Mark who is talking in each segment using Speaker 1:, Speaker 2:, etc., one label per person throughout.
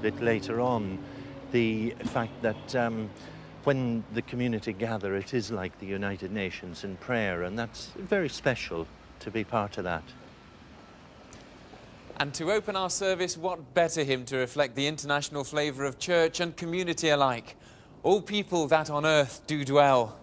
Speaker 1: bit later on, the fact that when the community gather, it is like the United Nations in prayer, and that's very special to be part of that.
Speaker 2: And to open our service, what better hymn to reflect the international flavour of church and community alike? All people that on earth do dwell.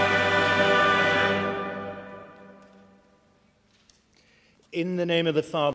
Speaker 1: In the name of the Father,